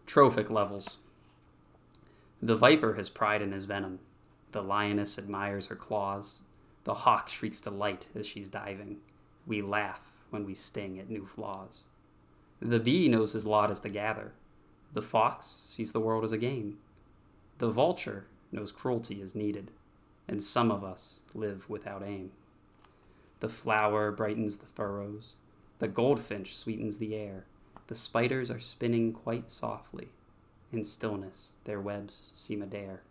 Trophic Levels. The viper has pride in his venom. The lioness admires her claws. The hawk shrieks delight as she's diving. We laugh when we sting at new flaws. The bee knows his lot is to gather. The fox sees the world as a game. The vulture knows cruelty is needed, and some of us live without aim. The flower brightens the furrows. The goldfinch sweetens the air. The spiders are spinning quite softly. In stillness, their webs seem a dare.